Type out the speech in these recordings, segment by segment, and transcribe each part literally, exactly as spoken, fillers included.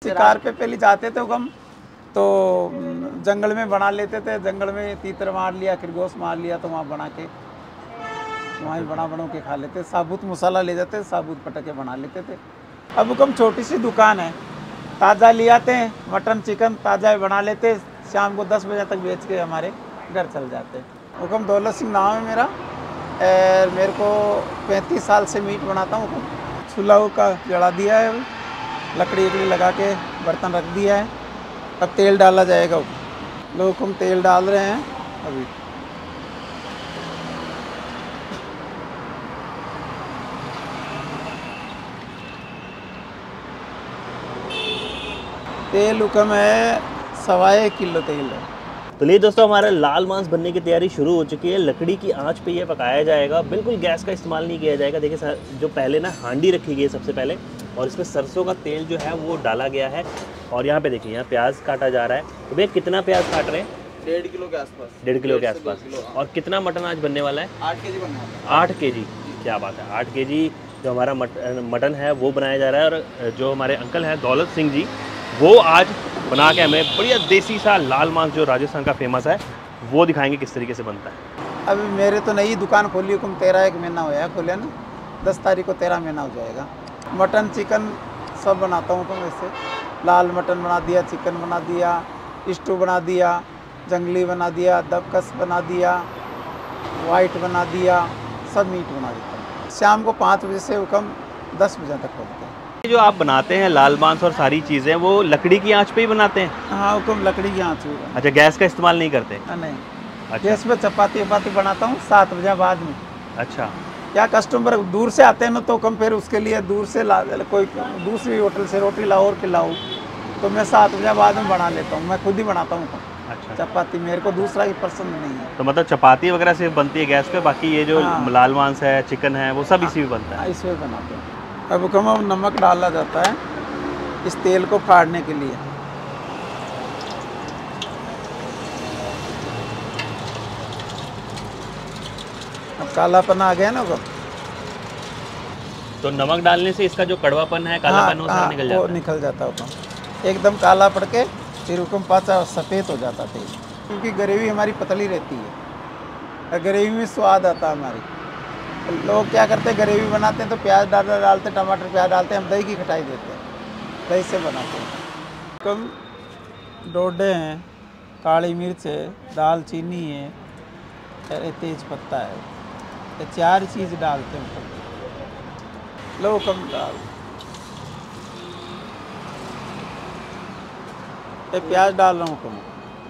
शिकार पे पहले जाते थे हम तो जंगल में बना लेते थे, जंगल में तीतर मार लिया, खरगोश मार लिया तो वहाँ बना के वहाँ बना बना के खा लेते। साबुत मसाला ले जाते, साबुत पटके बना लेते थे। अब हम छोटी सी दुकान है, ताज़ा ले आते हैं, मटन चिकन ताज़ा बना लेते, शाम को दस बजे तक बेच के हमारे घर चल जाते। हुक्म दौलत सिंह नाम है मेरा, और मेरे को पैंतीस साल से मीट बनाता हूँ। चूल्हा का जला दिया है, लकड़ी वकड़ी लगा के बर्तन रख दिया है। अब तेल डाला जाएगा, लोग हम तेल डाल रहे हैं अभी। तेल हुक्म है सवा एक किलो तेल है। तो ये दोस्तों हमारा लाल मांस बनने की तैयारी शुरू हो चुकी है। लकड़ी की आंच पे ये पकाया जाएगा, बिल्कुल गैस का इस्तेमाल नहीं किया जाएगा। देखिए जो पहले ना हांडी रखी गई है सबसे पहले, और इसमें सरसों का तेल जो है वो डाला गया है। और यहाँ पे देखिए यहाँ प्याज काटा जा रहा है। तो भैया कितना प्याज काट रहे हैं? डेढ़ किलो के आसपास। डेढ़ किलो के आसपास। और कितना मटन आज बनने वाला है? आठ के जी बनने वाला है। आठ के जी, क्या बात है। आठ के जी जो हमारा मट, मटन है वो बनाया जा रहा है। और जो हमारे अंकल हैं दौलत सिंह जी, वो आज बना के हमें बढ़िया देसी सा लाल मांस जो राजस्थान का फेमस है वो दिखाएंगे किस तरीके से बनता है। अभी मेरे तो नई दुकान खोली हुकुम तेरह एक महीना होया खोले ना, दस तारीख को तेरह महीना हो जाएगा। मटन चिकन सब बनाता हूँ तो वैसे लाल मटन बना दिया, चिकन बना दिया, स्टू बना दिया, जंगली बना दिया, दबकस बना दिया, वाइट बना दिया, सब मीट बना देता हूँ। शाम को पाँच बजे से हुक्म दस बजे तक खोलते हैं। जो आप बनाते हैं लाल मांस और सारी चीज़ें वो लकड़ी की आंच पे ही बनाते हैं? हाँ हुक्म लकड़ी की आंच पे। अच्छा, गैस का इस्तेमाल नहीं करते? नहीं। अच्छा। गैस पे चपाती वपाती बनाता हूँ सात बजे बाद में। अच्छा। क्या कस्टमर दूर से आते हैं ना तो कम फिर उसके लिए दूर से ला कोई दूसरी होटल से रोटी लाओ और खिलाओ तो मैं सात बजे बाद में बना लेता हूँ, मैं खुद ही बनाता हूँ। अच्छा। चपाती मेरे को दूसरा ही पसंद नहीं है। तो मतलब चपाती वगैरह सिर्फ बनती है गैस पे, बाकी ये जो हाँ। लाल मांस है, चिकन है, वो सब इसी में बनता है? इसमें बनाते हैं। अब कम अब नमक डाला जाता है इस तेल को फाड़ने के लिए। अब कालापन आ गया ना वो, तो नमक डालने से इसका जो कड़वापन है, कालापन, वो सारा निकल जाता है? निकल जाता है एकदम काला पड़ के, फिर हुक्म पाचा सफ़ेद हो जाता तेल, क्योंकि ग्रेवी हमारी पतली रहती है। ग्रेवी में स्वाद आता है हमारी। लोग क्या करते हैं ग्रेवी बनाते हैं तो प्याज डाल डालते टमाटर प्याज डालते हैं, हम दही की खटाई देते हैं, दही से बनाते हैं। कम डोडे हैं, काली मिर्च है, दालचीनी है, तेज पत्ता है, ये चार चीज़ डालते हैं। लो कम डाल, ये प्याज डाल रहा हूँ कम।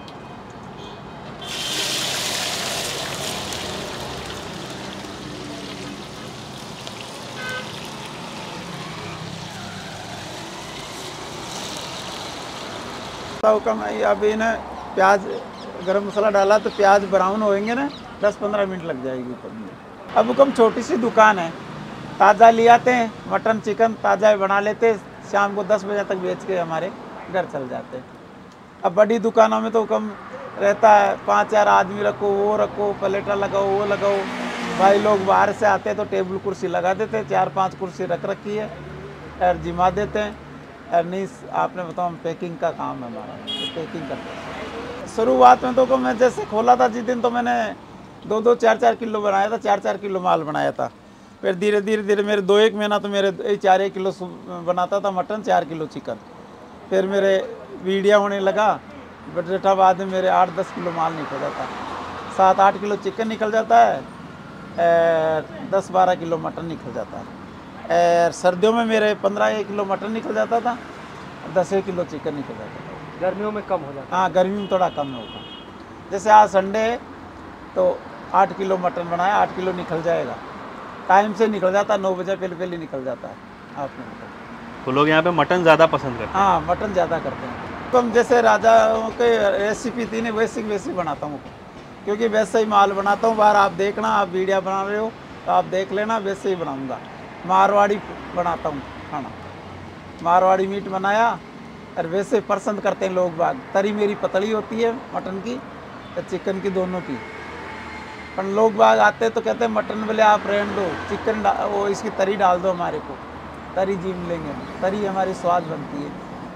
कम अभी ना प्याज गरम मसाला डाला तो प्याज ब्राउन होएंगे ना, दस पंद्रह मिनट लग जाएगी ऊपर में। अब कम छोटी सी दुकान है, ताज़ा ले आते हैं, मटन चिकन ताज़ा बना लेते, शाम को दस बजे तक बेच के हमारे घर चल जाते। अब बड़ी दुकानों में तो कम रहता है, पाँच चार आदमी रखो, वो रखो, प्लेटा लगाओ, वो लगाओ। भाई लोग बाहर से आते हैं तो टेबल कुर्सी लगा देते, चार पांच कुर्सी रख रखी है और जिमा देते हैं। और नहीं आपने बताओ, हम पैकिंग का काम है हमारा, तो पैकिंग करते हैं। शुरुआत में तो को मैं जैसे खोला था जिस दिन तो मैंने दो दो चार चार किलो बनाया था, चार चार किलो माल बनाया था। फिर धीरे धीरे धीरे मेरे दो एक महीना तो मेरे चार एक किलो बनाता था मटन, चार किलो चिकन। फिर मेरे वीडियो होने लगा, बटेटा बाद में मेरे आठ दस किलो माल निकल जाता, सात आठ किलो चिकन निकल जाता है, दस बारह किलो मटन निकल जाता है। और सर्दियों में मेरे पंद्रह किलो मटन निकल जाता था, दस एक किलो चिकन निकल जाता था। गर्मियों में कम हो जाता है? हाँ गर्मी में थोड़ा कम होगा। जैसे आज संडे है तो आठ किलो मटन बनाया, आठ किलो निकल जाएगा, टाइम से निकल जाता है, नौ बजे पहले पहले निकल जाता है आपने। तो लोग यहाँ पे मटन ज़्यादा पसंद करते हैं? हाँ मटन ज़्यादा करते हैं। तो हम जैसे राजाओं के रेसिपी थी ना वैसी वैसी बनाता हूँ, क्योंकि वैसे ही माल बनाता हूँ। बाहर आप देखना, आप वीडियो बना रहे हो तो आप देख लेना, वैसे ही बनाऊँगा। मारवाड़ी बनाता हूँ खाना, मारवाड़ी मीट बनाया और वैसे पसंद करते हैं लोग बाग। तरी मेरी पतली होती है मटन की या चिकन की, दोनों की। पर लोग बाग आते हैं तो कहते हैं मटन बोले आप रहने दो, चिकन वो इसकी तरी डाल दो हमारे को, तरी जीम लेंगे, तरी हमारी स्वाद बनती है।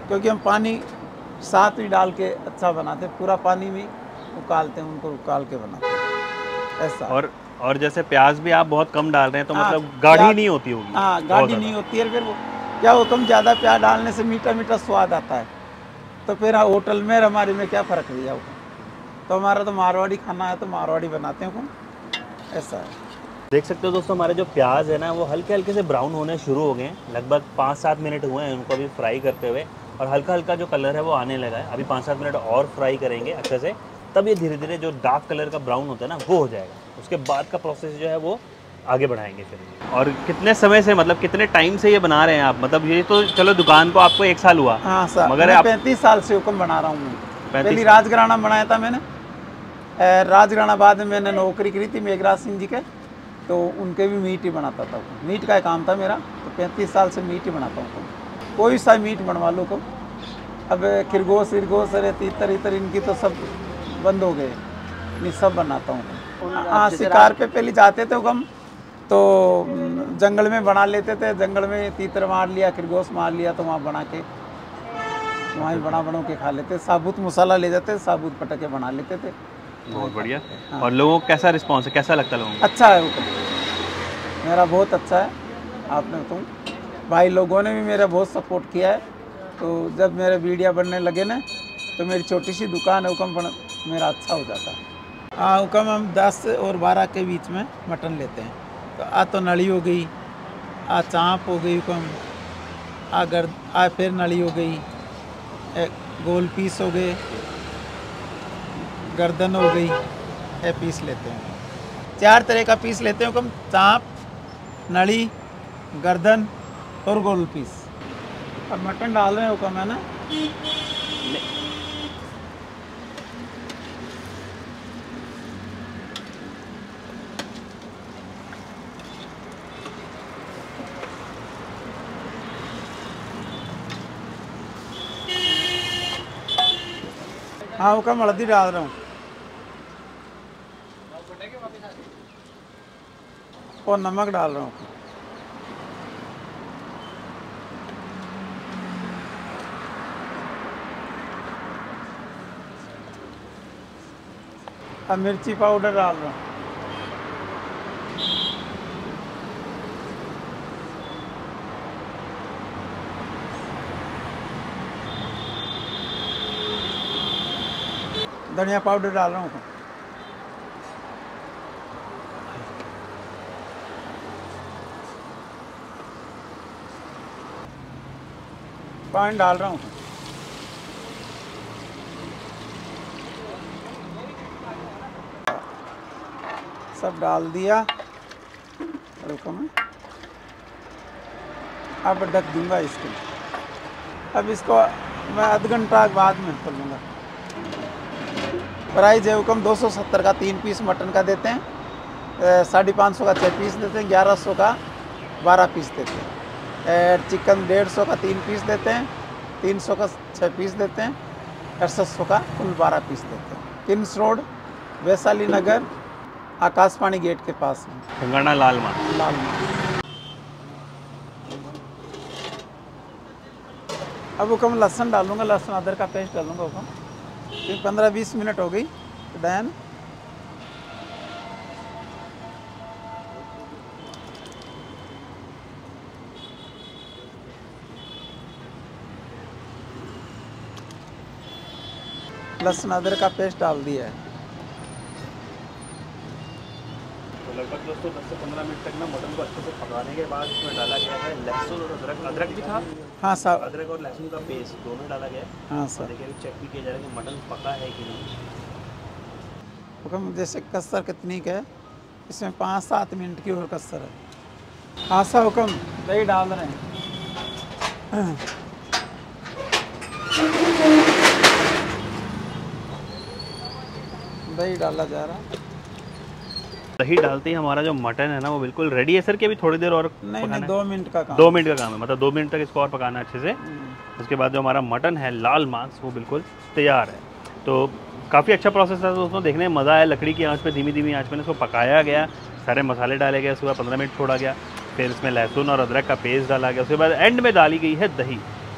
क्योंकि हम पानी साथ ही डाल के अच्छा बनाते हैं, पूरा पानी भी उकालते हैं, उनको उकाल के बनाते हैं ऐसा। और और जैसे प्याज भी आप बहुत कम डाल रहे हैं तो हाँ, मतलब गाढ़ी प्याज- नहीं होती होगी? हाँ, बहुत गाढ़ी ज़्यादा। नहीं होती है। फिर वो क्या हुक्म, ज़्यादा प्याज डालने से मीठा मीठा स्वाद आता है, तो फिर होटल में हमारे में क्या फ़र्क दिया हुक्म। तो हमारा तो मारवाड़ी खाना है, तो मारवाड़ी बनाते हैं हुक्म, ऐसा है। देख सकते हो दोस्तों, हमारे जो प्याज है ना वो हल्के हल्के से ब्राउन होने शुरू हो गए हैं। लगभग पाँच सात मिनट हुए हैं उनको अभी फ्राई करते हुए, और हल्का हल्का जो कलर है वो आने लगा है। अभी पाँच सात मिनट और फ्राई करेंगे अच्छे से, तब ये धीरे धीरे जो डार्क कलर का ब्राउन होता है ना वो हो जाएगा। उसके बाद का प्रोसेस जो है वो आगे बढ़ाएंगे फिर। और कितने समय से, मतलब कितने टाइम से ये बना रहे हैं आप? मतलब ये तो चलो दुकान को आपको एक साल हुआ, हाँ सर, मगर मैं आप पैंतीस साल से हुक्म बना रहा हूँ मैं। पैंतीस पहली राजघराना बनाया था मैंने, अ, राजघराना बाद में मैंने नौकरी करी थी मेघराज सिंह जी के, तो उनके भी मीट ही बनाता था। मीट का काम था मेरा, तो पैंतीस साल से मीट ही बनाता हूँ। कोई सा मीट बनवा लो को। अब खरगोश विरगोश अरे तीतर इतर इनकी तो सब बंद हो गए, नहीं सब बनाता हूँ। हाँ, शिकार पे पहले जाते थे हम, तो जंगल में बना लेते थे, जंगल में तीतर मार लिया, खरगोश मार लिया, तो वहाँ बना के वहाँ ही बना बना के खा लेते। साबुत मसाला ले जाते, साबुत पटके बना लेते थे। बहुत बढ़िया। हाँ। और लोगों को कैसा रिस्पॉन्स है, कैसा लगता है लोगों को? अच्छा है हुक्म, मेरा बहुत अच्छा है। आपने तुम भाई लोगों ने भी मेरा बहुत सपोर्ट किया है। तो जब मेरे वीडियो बनने लगे ना, तो मेरी छोटी सी दुकान है हुक्म, बन मेरा अच्छा हो जाता है। हाँ हुक्म, हम दस और बारह के बीच में मटन लेते हैं। तो आ तो नली हो गई, आ चाँप हो गई हुक्म, आ गर्द आ फिर नली हो गई, एक गोल पीस हो गए, गर्दन हो गई, ये पीस लेते हैं। चार तरह का पीस लेते हैं हुक्म, चाँप, नली, गर्दन और गोल पीस। अब मटन डाल रहे हैं हुक्म, है ना। हाँ हुक्म, हल्दी डाल रहा हूँ और नमक डाल रहा हूँ। अब मिर्ची पाउडर डाल रहा हूँ। धनिया पाउडर डाल रहा हूँ। पानी डाल रहा हूँ। सब डाल दिया। रुको, मैं अब ढक दूंगा इसको। अब इसको मैं आध घंटा बाद में कर लूँगा। प्राइस है हुक्म दो सौ सत्तर का तीन पीस मटन का देते हैं, साढ़े पाँच सौ का छः पीस देते हैं, ग्यारह सौ का बारह पीस देते हैं। चिकन डेढ़ सौ का तीन पीस देते हैं, तीन सौ का छः पीस देते हैं, अड़सठ सौ का कुल बारह पीस देते हैं। Kings Road, Vaishali Nagar, Akashvani gate के पास में, खंगाना लाल माँ। लाल माँ। अब हुक्म लहसुन डालूंगा, लहसुन अदरक का पेस्ट डालूंगा हुक्म। फिर पंद्रह बीस मिनट हो गई डैन। लहसुन अदरक का पेस्ट डाल दिया है। तो लगभग दोस्तों दस से पंद्रह मिनट तक ना मटन को अच्छे से पकाने के बाद इसमें डाला गया है लहसुन और अदरक। अदरक भी था? हाँ सर, अदरक और लहसुन का पेस्ट दोनों डाला गया है। हाँ सर। देखिए अभी चेक भी किया जा रहा है कि मटन पका है कि नहीं। हुक्म जैसे कसर कितनी का है, इसमें पाँच सात मिनट की और कसर है। हाँ सर हुक्म, दही डाल रहे हैं। दही डाला जा रहा है। दही डालते ही हमारा जो मटन है ना वो बिल्कुल रेडी है सर, कि अभी थोड़ी देर और नहीं पकाना नहीं, है? दो मिनट का काम। दो मिनट का काम है, मतलब दो मिनट तक इसको और पकाना है अच्छे से। हम्म। उसके बाद जो हमारा मटन है लाल मांस वो बिल्कुल तैयार है। तो काफ़ी अच्छा प्रोसेस था दोस्तों, देखने में मज़ा आया। लकड़ी की आंच पे धीमी धीमी आंच में इसको पकाया गया, सारे मसाले डाले गए, उसके बाद पंद्रह मिनट छोड़ा गया, फिर इसमें लहसुन और अदरक का पेस्ट डाला गया, उसके बाद एंड में डाली गई है दही।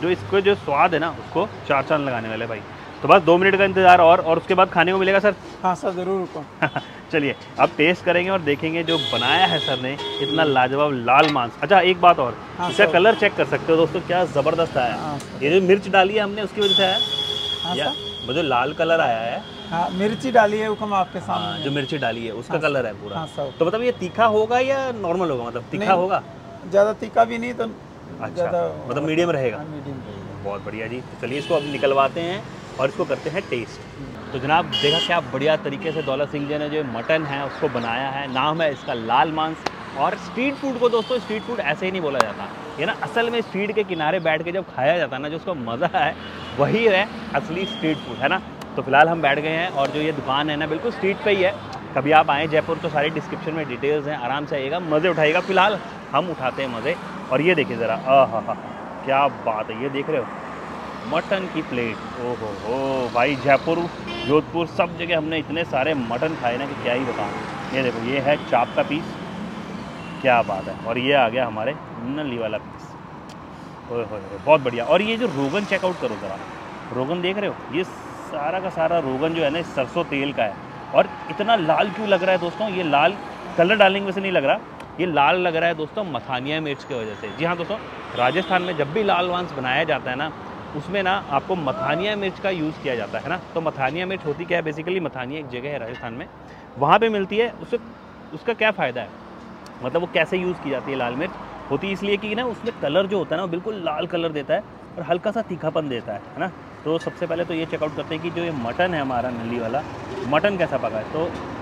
जो इसको जो स्वाद है ना उसको चार चांद लगाने वाले भाई। तो बस दो मिनट का इंतजार और और उसके बाद खाने को मिलेगा सर। हाँ सर ज़रूर रुको। चलिए अब टेस्ट करेंगे और देखेंगे जो बनाया है सर ने इतना लाजवाब लाल मांस। अच्छा एक बात और, हाँ, इसका सर। कलर चेक कर सकते हो दोस्तों, क्या ज़बरदस्त आया हाँ, है। ये जो मिर्च डाली है हमने उसकी वजह से आया हाँ या सर। वो जो लाल कलर आया है, हाँ मिर्ची डाली है हुक्म आपके हाँ, सामने। जो मिर्ची डाली है उसका हाँ, कलर है पूरा। हाँ, सर। तो मतलब ये तीखा होगा या नॉर्मल होगा, मतलब तीखा नहीं, होगा? ज़्यादा तीखा भी नहीं तो अच्छा, ज़्यादा मतलब मीडियम रहेगा। हाँ, मीडियम रहेगा। बहुत बढ़िया जी। तो चलिए इसको अब निकलवाते हैं और इसको करते हैं टेस्ट। तो जनाब देखा क्या बढ़िया तरीके से दौलत सिंह जी ने जो मटन है उसको बनाया है। नाम है इसका लाल मांस। और स्ट्रीट फूड को दोस्तों स्ट्रीट फूड ऐसे ही नहीं बोला जाता, ये ना असल में स्ट्रीट के किनारे बैठ के जब खाया जाता है ना, जो उसका मज़ा है वही है असली स्ट्रीट फूड, है ना। तो फिलहाल हम बैठ गए हैं और जो ये दुकान है ना बिल्कुल स्ट्रीट पे ही है। कभी आप आएँ जयपुर तो सारी डिस्क्रिप्शन में डिटेल्स हैं, आराम से आइएगा, मज़े उठाइएगा। फिलहाल हम उठाते हैं मज़े। और ये देखिए ज़रा, आ हा हा क्या बात है, ये देख रहे हो मटन की प्लेट। ओहो हो भाई, जयपुर जोधपुर सब जगह हमने इतने सारे मटन खाए ना कि क्या ही बताऊँ। ये देखो ये है चाप का पीस, क्या बात है। और ये आ गया हमारे नली वाला पीस, ओए होए बहुत बढ़िया। और ये जो रोगन चेकआउट करो ज़रा, रोगन देख रहे हो, ये सारा का सारा रोगन जो है ना सरसों तेल का है। और इतना लाल क्यों लग रहा है दोस्तों, ये लाल कलर डालने की वजह से नहीं लग रहा, ये लाल लग रहा है दोस्तों मथानिया मिर्च की वजह से। जी हाँ दोस्तों, राजस्थान में जब भी लाल मांस बनाया जाता है ना उसमें ना आपको मथानिया मिर्च का यूज़ किया जाता है ना। तो मथानिया मिर्च होती क्या है, बेसिकली मथानिया एक जगह है राजस्थान में, वहाँ पे मिलती है। उससे उसका क्या फ़ायदा है, मतलब वो कैसे यूज़ की जाती है लाल मिर्च, होती है इसलिए कि ना उसमें कलर जो होता है ना वो बिल्कुल लाल कलर देता है और हल्का सा तीखापन देता है है ना। तो सबसे पहले तो ये चेकआउट करते हैं कि जो ये मटन है हमारा नली वाला मटन कैसा पका है। तो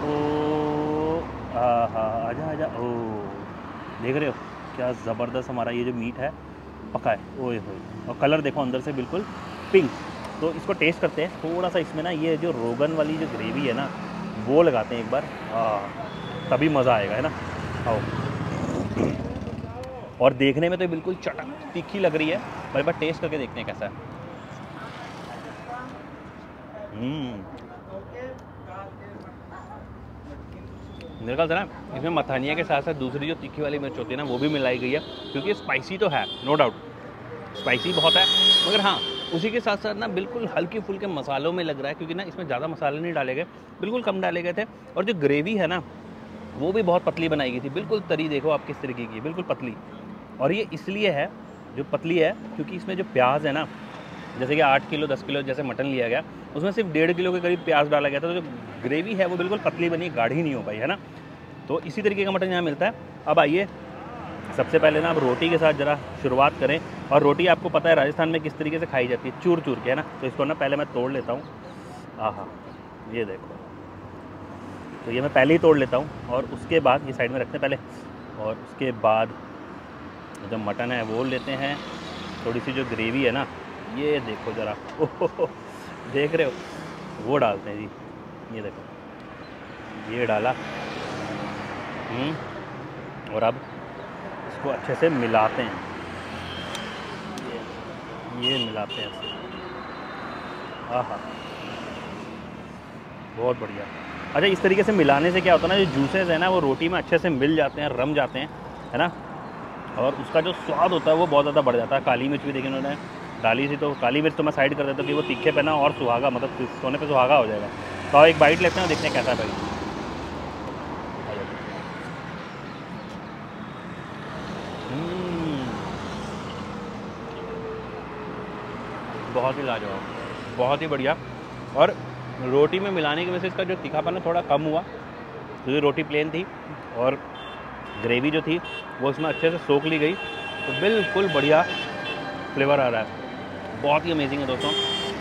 ओ हाँ हाँ आजा आजा, ओ देख रहे हो क्या ज़बरदस्त हमारा ये जो मीट है पका है, ओए होए। और कलर देखो अंदर से बिल्कुल पिंक। तो इसको टेस्ट करते हैं थोड़ा सा। इसमें ना ये जो रोगन वाली जो ग्रेवी है ना वो लगाते हैं एक बार, हाँ तभी मज़ा आएगा, है ना। आओ। और देखने में तो बिल्कुल चटक तीखी लग रही है, पर एक बार टेस्ट करके देखते हैं कैसा है। मेरे ख्याल से ना इसमें मथानिया के साथ साथ दूसरी जो तीखी वाली मिर्च होती है ना वो भी मिलाई गई है, क्योंकि स्पाइसी तो है नो डाउट, स्पाइसी बहुत है, मगर हाँ उसी के साथ साथ ना बिल्कुल हल्के फुल्के मसालों में लग रहा है, क्योंकि ना इसमें ज़्यादा मसाले नहीं डाले गए, बिल्कुल कम डाले गए थे। और जो ग्रेवी है ना वो भी बहुत पतली बनाई गई थी, बिल्कुल तरी देखो आप किस तरीके की है, बिल्कुल पतली। और ये इसलिए है जो पतली है क्योंकि इसमें जो प्याज है ना, जैसे कि आठ किलो दस किलो जैसे मटन लिया गया उसमें सिर्फ डेढ़ किलो के करीब प्याज डाला गया था, तो जो ग्रेवी है वो बिल्कुल पतली बनी, गाढ़ी नहीं हो पाई, है ना। तो इसी तरीके का मटन यहाँ मिलता है। अब आइए सबसे पहले ना अब रोटी के साथ ज़रा शुरुआत करें। और रोटी आपको पता है राजस्थान में किस तरीके से खाई जाती है, चूर चूर के, है ना। तो इसको ना पहले मैं तोड़ लेता हूँ। आहा ये देखो, तो ये मैं पहले ही तोड़ लेता हूँ और उसके बाद ये साइड में रखते हैं पहले, और उसके बाद जो मटन है वो लेते हैं। थोड़ी सी जो ग्रेवी है ना ये देखो ज़रा, ओहो देख रहे हो, वो डालते हैं जी। ये देखो ये डाला, और अब इसको अच्छे से मिलाते हैं, ये ये मिलाते हैं। आहा बहुत बढ़िया। अच्छा इस तरीके से मिलाने से क्या होता है ना, जो जूसेस है ना वो रोटी में अच्छे से मिल जाते हैं, रम जाते हैं, है ना। और उसका जो स्वाद होता है वो बहुत ज़्यादा बढ़ जाता है। काली मिर्च भी देखिए उन्होंने डाली थी, तो काली मिर्च तो मैं साइड कर देता हूँ कि वो तीखे पे ना और सुहागा, मतलब सोने पे सुहागा हो जाएगा। तो एक बाइट लेते हैं और देखते हैं कैसा है भाई। बहुत ही लाजवाब, बहुत ही बढ़िया। और रोटी में मिलाने की वजह से इसका जो तीखापन है थोड़ा कम हुआ, क्योंकि रोटी प्लेन थी और ग्रेवी जो थी वो इसमें अच्छे से सोख ली गई, तो बिल्कुल बढ़िया फ्लेवर आ रहा है, बहुत ही अमेजिंग है दोस्तों।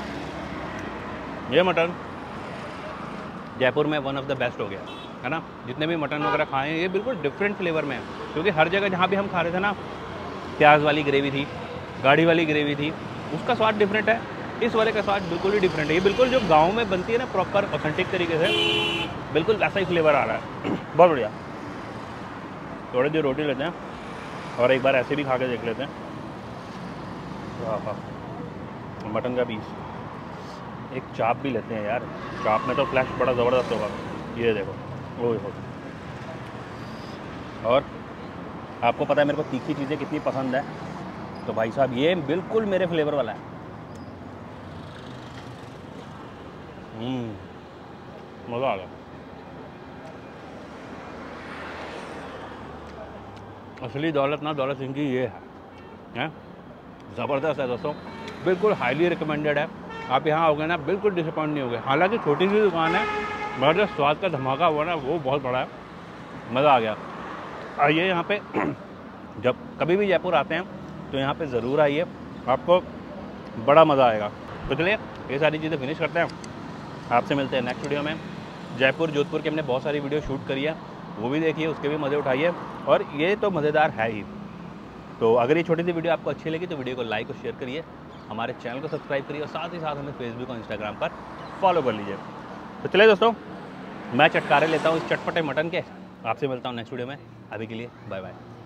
ये मटन जयपुर में वन ऑफ द बेस्ट हो गया, है ना। जितने भी मटन वगैरह खाए हैं ये बिल्कुल डिफरेंट फ्लेवर में है, क्योंकि हर जगह जहाँ भी हम खा रहे थे ना प्याज वाली ग्रेवी थी, गाढ़ी वाली ग्रेवी थी, उसका स्वाद डिफरेंट है, इस वाले का स्वाद बिल्कुल ही डिफरेंट है। ये बिल्कुल जो गांव में बनती है ना प्रॉपर ऑथेंटिक तरीके से, बिल्कुल वैसा ही फ्लेवर आ रहा है, बहुत बढ़िया। थोड़ी देर रोटी लेते हैं और एक बार ऐसे भी खा के देख लेते हैं। हाँ मटन का पीस, एक चाप भी लेते हैं यार, चाप में तो फ्लैश बड़ा ज़बरदस्त होगा, ये देखो ओह हो। और आपको पता है मेरे को तीखी चीज़ें कितनी पसंद है, तो भाई साहब ये बिल्कुल मेरे फ्लेवर वाला है। हम्म मज़ा आ गया। असली दौलत ना दौलत सिंह की ये है, हैं ज़बरदस्त है दोस्तों, बिल्कुल हाईली रिकमेंडेड है। आप यहाँ आओगे ना बिल्कुल डिसअपॉइंट नहीं होगे। हालांकि छोटी सी दुकान है मगर जो स्वाद का धमाका हुआ ना वो बहुत बड़ा है, मज़ा आ गया। आइए यहाँ पे जब कभी भी जयपुर आते हैं तो यहाँ पे ज़रूर आइए, आपको बड़ा मज़ा आएगा। तो चलिए ये सारी चीज़ें फिनिश करते हैं, आपसे मिलते हैं नेक्स्ट वीडियो में। जयपुर जोधपुर की हमने बहुत सारी वीडियो शूट करी है, वो भी देखिए, उसके भी मज़े उठाइए, और ये तो मज़ेदार है ही। तो अगर ये छोटी सी वीडियो आपको अच्छी लगी तो वीडियो को लाइक और शेयर करिए, हमारे चैनल को सब्सक्राइब करिए और साथ ही साथ हमें फेसबुक और इंस्टाग्राम पर फॉलो कर लीजिए। तो चलिए दोस्तों, मैं चटकारे लेता हूँ इस चटपटे मटन के, आपसे मिलता हूँ नेक्स्ट वीडियो में। अभी के लिए बाय बाय।